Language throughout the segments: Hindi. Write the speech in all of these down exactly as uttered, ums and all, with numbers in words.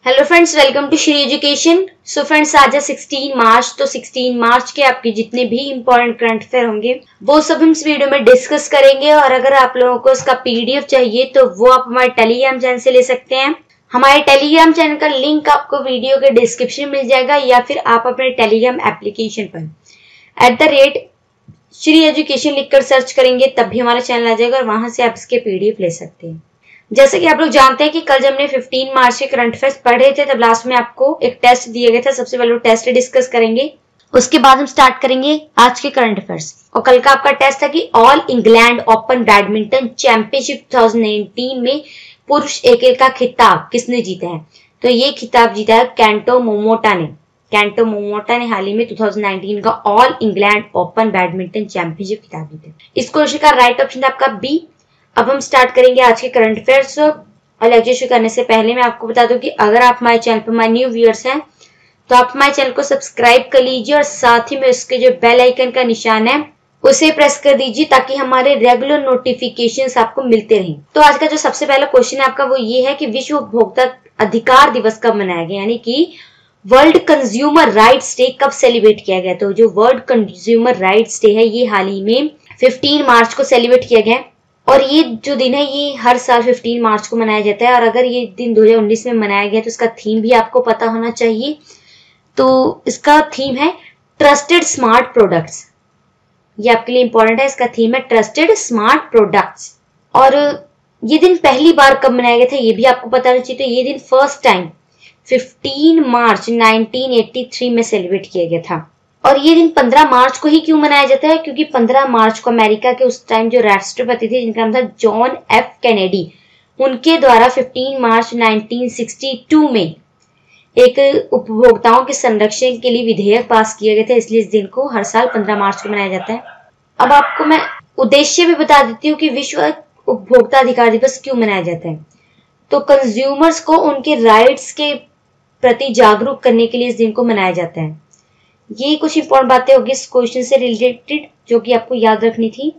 Hello friends, welcome to Shri education. So friends, आज है सिक्सटीन मार्च। तो सिक्सटीन मार्च के आपके जितने भी इंपॉर्टेंट करंट अफेयर होंगे वो सब हम इस वीडियो में डिस्कस करेंगे। और अगर आप लोगों को उसका पीडीएफ चाहिए तो वो आप हमारे टेलीग्राम चैनल से ले सकते हैं। हमारे टेलीग्राम चैनल का लिंक आपको वीडियो के डिस्क्रिप्शन में मिल जाएगा, या फिर आप अपने टेलीग्राम एप्लीकेशन पर at the rate Shri education लिखकर सर्च करेंगे तब भी हमारा चैनल आ जाएगा और वहां से आप इसके पीडीएफ ले सकते हैं। जैसे कि आप लोग जानते हैं कि कल जब हमने फिफ्टीन मार्च के करंट अफेयर्स पढ़े थे तब लास्ट में आपको एक टेस्ट दिया गया था। सबसे पहले वो टेस्ट डिस्कस करेंगे, उसके बाद हम स्टार्ट करेंगे आज के करंट अफेयर्स। और कल का आपका टेस्ट था कि all England open badminton championship दो हज़ार उन्नीस में पुरुष एकल का खिताब किसने जीता है। तो ये खिताब जीता है केंटो मोमोटा ने। केंटो मोमोटा ने हाल ही में दो हज़ार उन्नीस का all England open badminton championship खिताब जीता। इस क्वेश्चन का राइट ऑप्शन था आपका बी। अब हम स्टार्ट करेंगे आज के करंट अफेयर्स। और लेक्चर शुरू करने से पहले मैं आपको बता दूं कि अगर आप हमारे चैनल पर हमारे न्यू व्यूअर्स हैं तो आप हमारे चैनल को सब्सक्राइब कर लीजिए और साथ ही में उसके जो बेल आइकन का निशान है उसे प्रेस कर दीजिए ताकि हमारे रेगुलर नोटिफिकेशंस आपको मिलते रहें। तो आज का जो सबसे पहला क्वेश्चन है आपका वो ये है कि विश्व उपभोक्ता अधिकार दिवस कब मनाया गया, यानी कि वर्ल्ड कंज्यूमर राइट्स डे कब सेलिब्रेट किया गया। तो जो वर्ल्ड कंज्यूमर राइट्स डे है ये हाल ही में फिफ्टीन मार्च को सेलिब्रेट किया गया। और ये जो दिन है ये हर साल फिफ्टीन मार्च को मनाया जाता है। और अगर ये दिन दो हज़ार उन्नीस में मनाया गया तो इसका थीम भी आपको पता होना चाहिए। तो इसका थीम है ट्रस्टेड स्मार्ट प्रोडक्ट्स। ये आपके लिए इंपॉर्टेंट है, इसका थीम है ट्रस्टेड स्मार्ट प्रोडक्ट्स। और ये दिन पहली बार कब मनाया गया था ये भी आपको पता होना चाहिए। तो ये दिन first time fifteen March nineteen eighty three में सेलिब्रेट किया गया था। और ये दिन पंद्रह मार्च को ही क्यों मनाया जाता है, क्योंकि पंद्रह मार्च को अमेरिका के उस टाइम जो राष्ट्रपति थे जिनका नाम था जॉन एफ कैनेडी, उनके द्वारा fifteen March nineteen sixty two में एक उपभोक्ताओं के संरक्षण के लिए विधेयक पास किया गया था। इसलिए इस दिन को हर साल पंद्रह मार्च को मनाया जाता है। अब आपको मैं उद्देश्य भी बता देती हूँ कि विश्व उपभोक्ता अधिकार दिवस क्यों मनाया जाता है। तो कंज्यूमर्स को उनके राइट्स के प्रति जागरूक करने के लिए इस दिन को मनाया जाता है। ये कुछ इंपॉर्टेंट बातें होगी इस क्वेश्चन से रिलेटेड जो कि आपको याद रखनी थी।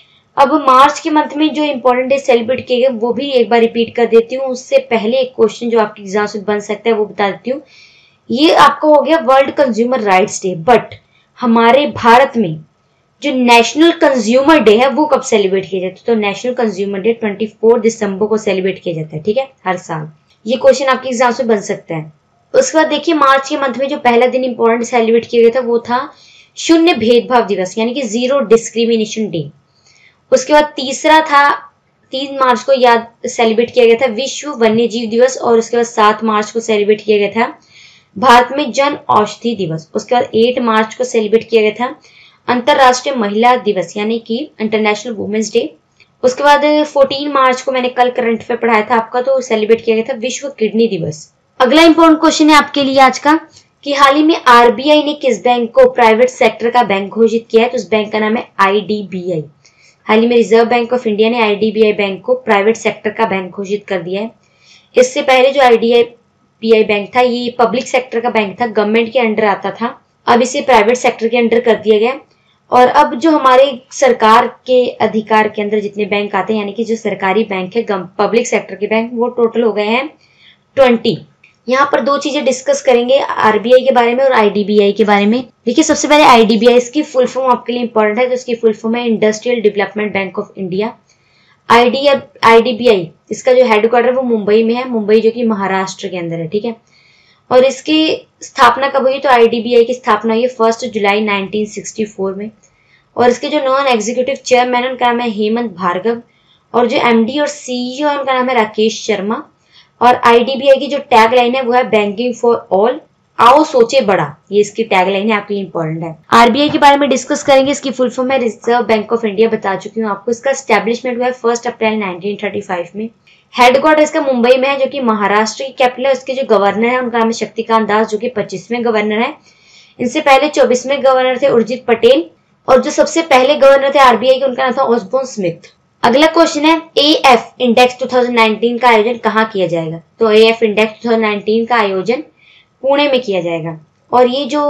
अब मार्च के मंथ में जो इंपॉर्टेंट डे सेलिब्रेट किए गए वो भी एक बार रिपीट कर देती हूँ। उससे पहले एक क्वेश्चन जो आपके एग्जाम से बन सकता है वो बता देती हूँ। ये आपको हो गया world consumer rights day, but हमारे भारत में जो नेशनल कंज्यूमर डे है वो कब सेलिब्रेट किया जाता है। तो national consumer day twenty four दिसंबर को सेलिब्रेट किया जाता है, ठीक है, हर साल। ये क्वेश्चन आपके एग्जाम से बन सकता है। उसके बाद देखिए मार्च के मंथ में जो पहला दिन इंपॉर्टेंट सेलिब्रेट किया गया था वो था शून्य भेदभाव दिवस, यानी कि जीरो डिस्क्रिमिनेशन डे। उसके बाद तीसरा था तीन मार्च को याद सेलिब्रेट किया गया था विश्व वन्य जीव दिवस। और उसके बाद सात मार्च को सेलिब्रेट किया गया था भारत में जन औषधि दिवस। उसके बाद आठ मार्च को सेलिब्रेट किया गया था अंतरराष्ट्रीय महिला दिवस, यानी कि इंटरनेशनल वुमेन्स डे। उसके बाद चौदह मार्च को मैंने कल करंट अफेयर पढ़ाया था आपका, तो सेलिब्रेट किया गया था विश्व किडनी दिवस। अगला इंपॉर्टेंट क्वेश्चन है आपके लिए आज का कि हाल ही में आरबीआई ने किस बैंक को प्राइवेट सेक्टर का बैंक घोषित किया है। तो उस बैंक का नाम है आईडीबीआई। हाल ही में रिजर्व बैंक ऑफ इंडिया ने आईडीबीआई बैंक को प्राइवेट सेक्टर का बैंक घोषित कर दिया है। इससे पहले जो आईडीबीआई बैंक था ये पब्लिक सेक्टर का बैंक था, गवर्नमेंट के अंडर आता था। अब इसे प्राइवेट सेक्टर के अंडर कर दिया गया। और अब जो हमारे सरकार के अधिकार के अंदर जितने बैंक आते हैं, यानी कि जो सरकारी बैंक है पब्लिक सेक्टर के बैंक, वो टोटल हो गए हैं ट्वेंटी। यहाँ पर दो चीजें डिस्कस करेंगे, आरबीआई के बारे में और आईडीबीआई के बारे में। देखिए सबसे पहले आईडीबीआई, इसकी फुल फॉर्म आपके लिए इंपॉर्टेंट है। तो इसकी फुल फॉर्म है industrial development bank of India. ID IDBI इसका जो हेडक्वार्टर है वो मुंबई में है, मुंबई जो कि महाराष्ट्र के अंदर है, ठीक है। और इसकी स्थापना कब हुई, तो आईडीबीआई की स्थापना हुई first July nineteen sixty four में। और इसके जो नॉन एग्जीक्यूटिव चेयरमैन उनका नाम है हेमंत भार्गव। और जो एमडी और सीईओ है उनका नाम है राकेश शर्मा। और आईडीबीआई की जो टैग लाइन है वो है बैंकिंग फॉर ऑल, आओ सोचे बड़ा। ये इसकी टैग लाइन है, आपके लिए इंपॉर्टेंट है। आरबीआई के बारे में डिस्कस करेंगे। इसकी फुल फॉर्म है रिजर्व बैंक ऑफ इंडिया, बता चुकी हूँ आपको। इसका एस्टेब्लिशमेंट हुआ है first April nineteen thirty five में। हेडक्वार्टर इसका मुंबई में है जो कि महाराष्ट्र की कैपिटल है। उसके जो गवर्नर है उनका नाम है शक्तिकांत दास जो कि पच्चीसवें गवर्नर है। इनसे पहले चौबीसवें गवर्नर थे उर्जित पटेल। और जो सबसे पहले गवर्नर थे आरबीआई के उनका नाम था ऑसबोर्न स्मिथ। अगला क्वेश्चन है एएफ इंडेक्स दो हज़ार उन्नीस का आयोजन कहाँ किया जाएगा। तो एएफ इंडेक्स दो हज़ार उन्नीस का आयोजन पुणे में किया जाएगा। और ये जो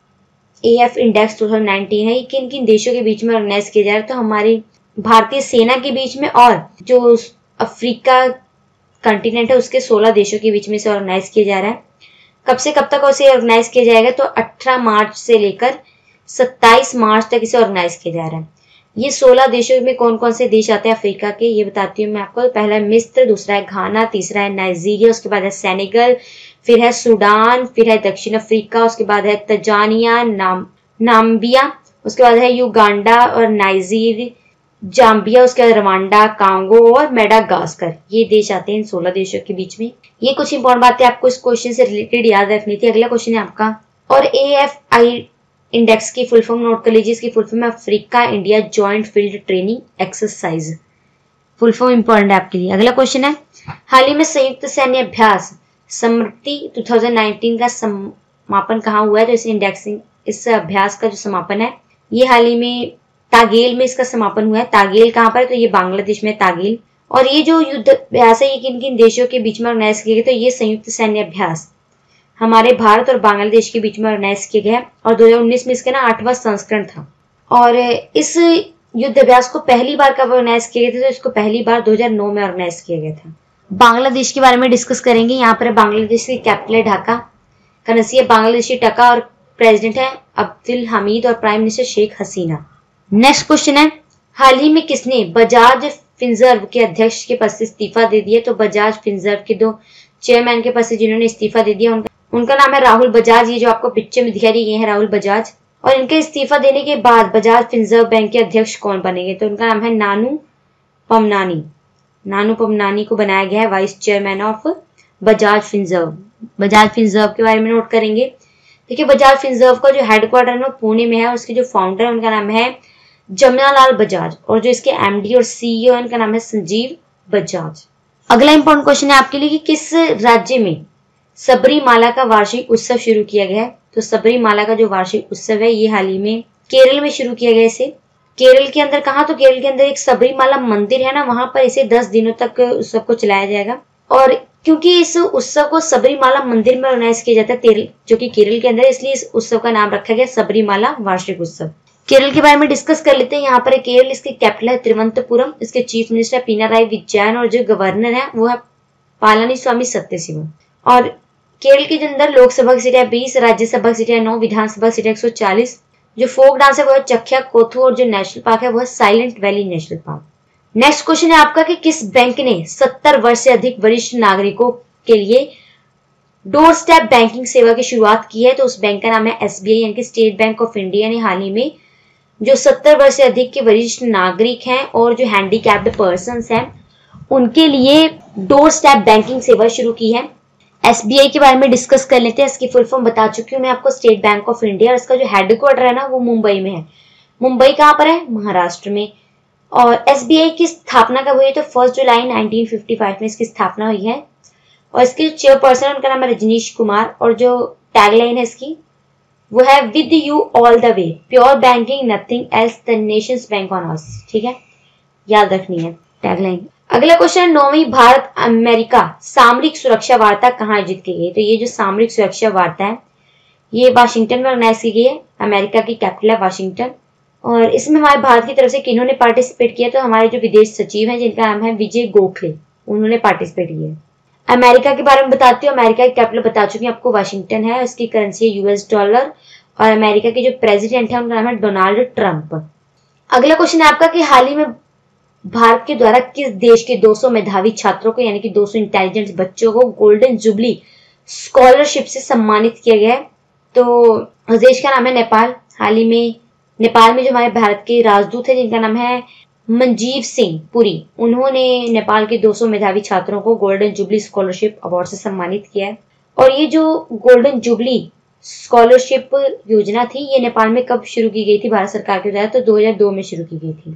एएफ इंडेक्स दो हज़ार उन्नीस है ये किन किन देशों के बीच में ऑर्गेनाइज किया जाएगा। तो हमारी भारतीय सेना के बीच में और जो अफ्रीका कंटिनेंट है उसके सोलह देशों के बीच में से ऑर्गेनाइज किया जा रहा है। कब से कब तक उसे ऑर्गेनाइज किया जाएगा? तो अठारह मार्च से लेकर सत्ताईस मार्च तक इसे ऑर्गेनाइज किया जा रहा है। ये सोलह देशों में कौन कौन से देश आते हैं अफ्रीका के, ये बताती हूँ मैं आपको। पहला है मिस्र, दूसरा है घाना, तीसरा है नाइजीरिया, उसके बाद है सेनेगल, फिर है सूडान, फिर है दक्षिण अफ्रीका, उसके बाद है तंजानिया, नाम नाम्बिया, उसके बाद है युगांडा और नाइजीर, जाम्बिया, उसके बाद रवांडा, कांगो और मेडागास्कर। ये देश आते हैं इन सोलह देशों के बीच में। ये कुछ इंपॉर्टेंट बातें आपको इस क्वेश्चन से रिलेटेड याद रखनी थी। अगला क्वेश्चन है आपका, और ए एफ आई इंडेक्स की फुल फॉर्म नोट कर लीजिए। इसकी फुल फॉर्म है Africa India joint field training exercise. Full form important है आपके लिए। अगला क्वेश्चन है, हाल ही में संयुक्त सैन्य अभ्यास समृद्धि दो हज़ार उन्नीस का समापन कहाँ हुआ है? तो इस इंडेक्सिंग इस अभ्यास का जो समापन है ये हाल ही में तागेल में इसका समापन हुआ है। तागेल कहाँ पर है? तो ये बांग्लादेश में तागेल। और ये जो युद्ध अभ्यास है ये किन किन देशों के बीच में ऑर्गेनाइज किए गए? तो ये संयुक्त सैन्य अभ्यास हमारे भारत और बांग्लादेश के बीच में ऑर्गेनाइज किए गए और दो हज़ार उन्नीस में इसका ना आठवां संस्करण था। और इस युद्ध अभ्यास को पहली बार कब ऑर्गेनाइज किया गया था? तो इसको पहली बार दो हज़ार नौ में ऑर्गेनाइज किया गया था। बांग्लादेश के बारे में डिस्कस करेंगे। यहाँ पर बांग्लादेश की कैपिटल है ढाका, करेंसी है बांग्लादेशी टका और प्रेसिडेंट है अब्दुल हमीद और prime minister Sheikh Hasina. Next question है, हाल ही में किसने बजाज फिनसर्व के अध्यक्ष के पद से इस्तीफा दे दिया? तो बजाज फिनसर्व के दो चेयरमैन के पद से जिन्होंने इस्तीफा दे दिया उनका उनका नाम है राहुल बजाज। ये जो आपको पिक्चर में दिखा रही है ये है राहुल बजाज। और इनके इस्तीफा देने के बाद बजाज फिनसर्व बैंक के अध्यक्ष कौन बनेंगे? तो उनका नाम है नानू पमनानी। नानू पमनानी को बनाया गया है vice chairman of Bajaj Finserv. Bajaj Finserv के बारे में नोट करेंगे। देखिए बजाज फिनसर्व का जो हेडक्वार्टर है वो पुणे में है और उसके जो फाउंडर है उनका नाम है जमनालाल बजाज और जो इसके एमडी और सीईओ है उनका नाम है संजीव बजाज। अगला इंपॉर्टेंट क्वेश्चन है आपके लिए कि किस राज्य में सबरीमाला का वार्षिक उत्सव शुरू किया गया है? तो सबरीमाला का जो वार्षिक उत्सव है ये हाल ही में केरल में शुरू किया गया। इसे केरल के अंदर कहाँ? तो केरल के अंदर एक सबरीमाला मंदिर है ना, वहां पर इसे दस दिनों तक उत्सव को चलाया जाएगा। और क्योंकि इस उत्सव को सबरीमाला मंदिर में ऑर्गेनाइज किया जाता है जो कि केरल के अंदर, इसलिए इस उत्सव का नाम रखा गया सबरीमाला वार्षिक उत्सव। केरल के बारे में डिस्कस कर लेते हैं। यहाँ पर केरल, इसकी कैपिटल है तिरुवनंतपुरम, इसके चीफ मिनिस्टर है पिनाराई विजयन और जो गवर्नर है वो है पलानीस्वामी सत्यशिवम। और केरल के अंदर लोकसभा की सीटें है बीस, राज्यसभा की सीटें है नौ, विधानसभा की सीटें एक सौ चालीस। जो फोक डांस है वो है चख्या कोथू और जो नेशनल पार्क है वो है silent valley national park. Next question है आपका कि किस बैंक ने सत्तर वर्ष से अधिक वरिष्ठ नागरिकों के लिए डोर स्टेप बैंकिंग सेवा की शुरुआत की है? तो उस बैंक का नाम है एसबीआई यानी कि स्टेट बैंक ऑफ इंडिया ने हाल ही में जो सत्तर वर्ष से अधिक के वरिष्ठ नागरिक हैं और जो हैंडीकैप्ड पर्सन्स हैं उनके लिए डोर स्टेप बैंकिंग सेवा शुरू की है। एसबीआई के बारे में डिस्कस कर लेते हैं। इसकी फुल फॉर्म बता चुकी हूँ मैं आपको, स्टेट बैंक ऑफ इंडिया। और इसका जो हेडक्वार्टर है ना वो मुंबई में है। मुंबई कहाँ पर है? महाराष्ट्र में। और एसबीआई की स्थापना कब हुई? तो first July nineteen fifty five में इसकी स्थापना हुई है। और इसके जो चेयरपर्सन है उनका नाम है रजनीश कुमार और जो टैगलाइन है इसकी वो है with you all the way, pure banking nothing else, the nation's bank on us. ठीक है, याद रखनी है टैगलाइन। अगला क्वेश्चन, नौवीं भारत अमेरिका सामरिक सुरक्षा वार्ता कहाँ आयोजित की गई? तो ये जो सामरिक सुरक्षा वार्ता है ये वाशिंगटन में ऑर्गेनाइज की गई है। अमेरिका की कैपिटल है वाशिंगटन। और इसमें हमारे भारत की तरफ से किन्होंने पार्टिसिपेट किया? तो हमारे जो विदेश सचिव हैं जिनका नाम है विजय गोखले, उन्होंने पार्टिसिपेट किया। अमेरिका के बारे में बताती हूँ। अमेरिका की कैपिटल बता चुकी हूँ आपको, वाशिंगटन है। उसकी करेंसी है यूएस डॉलर। और अमेरिका के जो प्रेसिडेंट है उनका नाम है डोनाल्ड ट्रंप। अगला क्वेश्चन है आपका कि हाल ही में भारत के द्वारा किस देश के दो सौ मेधावी छात्रों को यानी कि दो सौ इंटेलिजेंट बच्चों को गोल्डन जुबली स्कॉलरशिप से सम्मानित किया गया है? तो उस देश का नाम है नेपाल। हाल ही में नेपाल में जो हमारे भारत के राजदूत है जिनका नाम है मनजीव सिंह पुरी, उन्होंने नेपाल के दो सौ मेधावी छात्रों को गोल्डन जुबली स्कॉलरशिप अवार्ड से सम्मानित किया है। और ये जो गोल्डन जुबली स्कॉलरशिप योजना थी ये नेपाल में कब शुरू की गई थी भारत सरकार के द्वारा? तो दो हज़ार दो में शुरू की गई थी।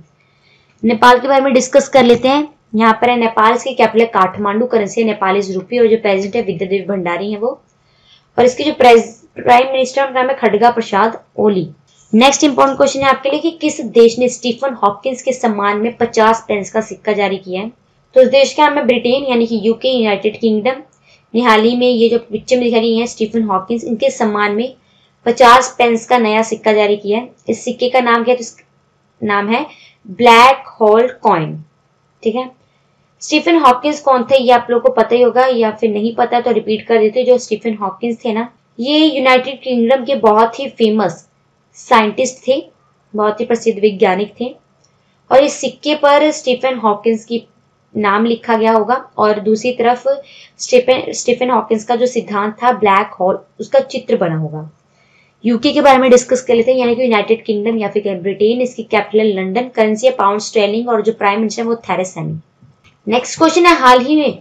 नेपाल के बारे में डिस्कस कर लेते हैं। यहाँ पर है नेपाल, इसकी कैपिटल है काठमांडू, करेंसी है नेपालीज रुपी और जो प्रेसिडेंट है विद्यादेवी भंडारी है वो। और इसके जो प्राइम मिनिस्टर उनका नाम है Khadga Prasad Oli. Next important question है आपके लिए कि किस देश ने स्टीफन हॉकिंस के सम्मान में पचास पेंस का सिक्का जारी किया है? तो उस देश का नाम है ब्रिटेन यानी कि यूके, यूनाइटेड किंगडम। हाल ही में ये जो पिक्चर में दिखा रही है स्टीफन हॉकिंस, इनके सम्मान में पचास पेंस का नया सिक्का जारी किया है। इस सिक्के का नाम क्या है? तो नाम है ब्लैक होल कॉइन। ठीक है, स्टीफन हॉकिंस कौन थे ये आप लोगों को पता ही होगा, या फिर नहीं पता तो रिपीट कर देते। जो स्टीफन हॉकिंस थे ना, ये यूनाइटेड किंगडम के बहुत ही फेमस साइंटिस्ट थे, बहुत ही प्रसिद्ध वैज्ञानिक थे। और इस सिक्के पर स्टीफन हॉकिंस की नाम लिखा गया होगा, और दूसरी तरफ स्टीफन स्टीफन हॉकिंस का जो सिद्धांत था ब्लैक होल, उसका चित्र बना होगा। यूके के बारे में डिस्कस कर लेते हैं, यानी कि यूनाइटेड किंगडम या फिर ब्रिटेन। इसकी कैपिटल लंदन, करेंसी है पाउंड स्टर्लिंग, और जो प्राइम मिनिस्टर है वो थेरेसा मे। नेक्स्ट क्वेश्चन है, हाल ही में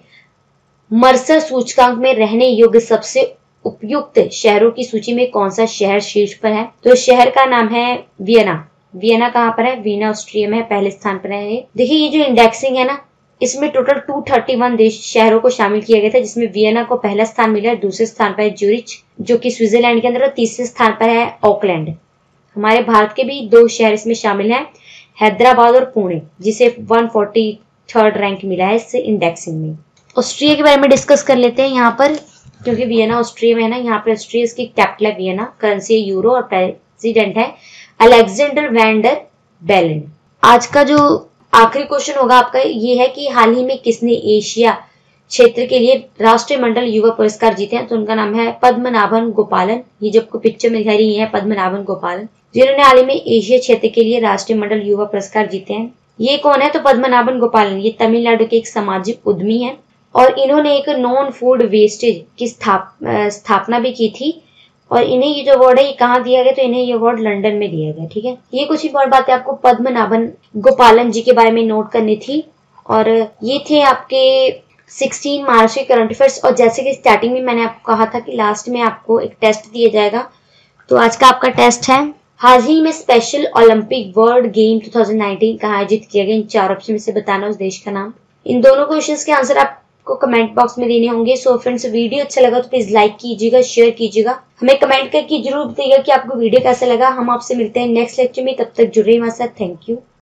मर्सर सूचकांक में रहने योग्य सबसे उपयुक्त शहरों की सूची में कौन सा शहर शीर्ष पर है? तो शहर का नाम है वियना। वियना कहाँ पर है? वियना ऑस्ट्रिया में है, पहले स्थान पर है। देखिए ये जो इंडेक्सिंग है ना, इसमें टोटल दो सौ इकतीस देश शहरों को शामिल किया गया था, जिसमें वियना को पहला स्थान मिला है, दूसरे स्थान पर है ज्यूरिच जो कि स्विट्जरलैंड के अंदर, और तीसरे स्थान पर है ऑकलैंड। हमारे भारत के भी दो शहर इसमें शामिल हैं, हैदराबाद और पुणे, जिसे एक सौ तैंतालीसवां रैंक मिला है इससे इंडेक्सिंग में। ऑस्ट्रिया के बारे में डिस्कस कर लेते हैं यहाँ पर, क्योंकि वियना ऑस्ट्रिया में है ना। यहाँ पर ऑस्ट्रिया इसकी कैपिटल है वियना, करेंसी है यूरो, और प्रेसिडेंट है अलेक्जेंडर वैन डर बेलेन। आज का जो आखिरी क्वेश्चन होगा आपका ये है कि हाल ही में किसने एशिया क्षेत्र के लिए राष्ट्रमंडल युवा पुरस्कार जीते हैं? तो उनका नाम है पद्मनाभन गोपालन। ये जो आपको पिक्चर में दिखाई रही है पद्मनाभन गोपालन, जिन्होंने हाल ही में एशिया क्षेत्र के लिए राष्ट्रमंडल युवा पुरस्कार जीते हैं। ये कौन है? तो पद्मनाभन गोपालन ये तमिलनाडु के एक सामाजिक उद्यमी है, और इन्होंने एक नॉन फूड वेस्टेज की स्थाप, स्थापना भी की थी। और इन्हें ये जो अवार्ड है ये कहाँ दिया गया? तो इन्हें ये अवार्ड लंदन में दिया गया। ठीक है, ये कुछ ही और बातें आपको पद्मनाभन गोपालन जी के बारे में नोट करनी थी। और ये थे आपके सोलह मार्च के करंट अफेयर्स। और जैसे कि स्टार्टिंग में मैंने आपको कहा था कि लास्ट में आपको एक टेस्ट दिया जाएगा, तो आज का आपका टेस्ट है, हाल ही में स्पेशल ओलंपिक वर्ल्ड गेम दो हज़ार उन्नीस कहाँ आयोजित किया गया? इन चार ऑप्शन में से बताना उस देश का नाम। इन दोनों क्वेश्चंस के आंसर आपको कमेंट बॉक्स में देने होंगे। सो फ्रेंड्स, वीडियो अच्छा लगा तो प्लीज लाइक कीजिएगा, शेयर कीजिएगा, हमें कमेंट करके जरूर बताइएगा कि आपको वीडियो कैसा लगा। हम आपसे मिलते हैं नेक्स्ट लेक्चर में, तब तक जुड़े हमारे साथ। Thank you.